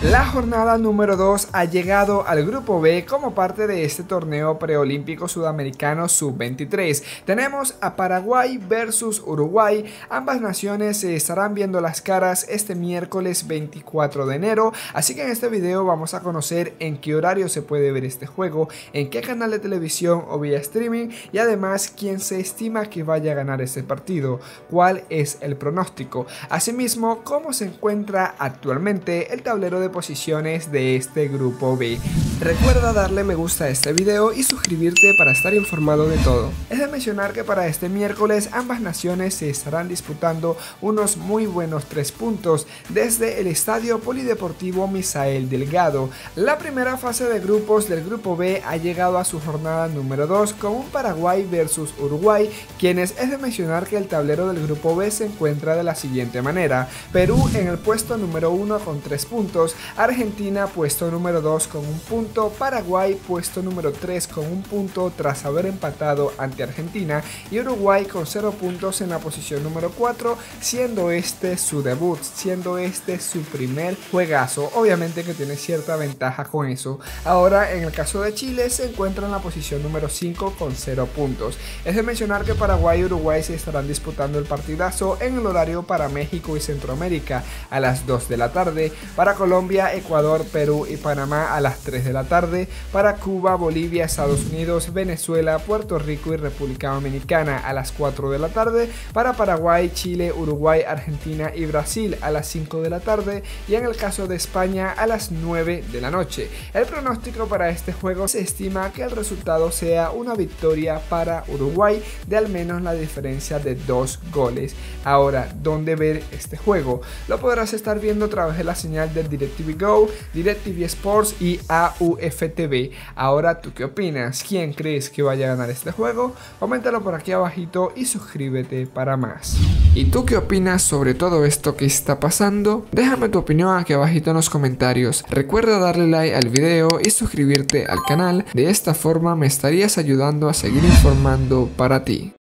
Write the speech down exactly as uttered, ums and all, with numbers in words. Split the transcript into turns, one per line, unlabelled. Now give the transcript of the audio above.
La jornada número dos ha llegado al grupo B como parte de este torneo preolímpico sudamericano sub veintitrés. Tenemos a Paraguay versus Uruguay. Ambas naciones se estarán viendo las caras este miércoles veinticuatro de enero, así que en este video vamos a conocer en qué horario se puede ver este juego, en qué canal de televisión o vía streaming, y además quién se estima que vaya a ganar este partido, cuál es el pronóstico, asimismo cómo se encuentra actualmente el tablero de posiciones de este grupo B. Recuerda darle me gusta a este video y suscribirte para estar informado de todo. Es de mencionar que para este miércoles ambas naciones se estarán disputando unos muy buenos tres puntos desde el Estadio Polideportivo Misael Delgado. La primera fase de grupos del grupo B ha llegado a su jornada número dos con un Paraguay versus Uruguay, quienes es de mencionar que el tablero del grupo B se encuentra de la siguiente manera: Perú en el puesto número uno con tres puntos, Argentina puesto número dos con un punto, Paraguay puesto número tres con un punto tras haber empatado ante Argentina, y Uruguay con cero puntos en la posición número cuatro, siendo este su debut, siendo este su primer juegazo. Obviamente que tiene cierta ventaja con eso. Ahora en el caso de Chile se encuentra en la posición número cinco con cero puntos. Es de mencionar que Paraguay y Uruguay se estarán disputando el partidazo en el horario para México y Centroamérica a las dos de la tarde, para Colombia, Ecuador, Perú y Panamá a las tres de la tarde, para Cuba, Bolivia, Estados Unidos, Venezuela, Puerto Rico y República Dominicana a las cuatro de la tarde, para Paraguay, Chile, Uruguay, Argentina y Brasil a las cinco de la tarde, y en el caso de España a las nueve de la noche. El pronóstico para este juego: se estima que el resultado sea una victoria para Uruguay de al menos la diferencia de dos goles. Ahora, ¿dónde ver este juego? Lo podrás estar viendo a través de la señal del DirecTV Go, DirecTV Sports y A U F T V. Ahora, ¿tú qué opinas? ¿Quién crees que vaya a ganar este juego? Coméntalo por aquí abajito y suscríbete para más. ¿Y tú qué opinas sobre todo esto que está pasando? Déjame tu opinión aquí abajito en los comentarios. Recuerda darle like al video y suscribirte al canal. De esta forma me estarías ayudando a seguir informando para ti.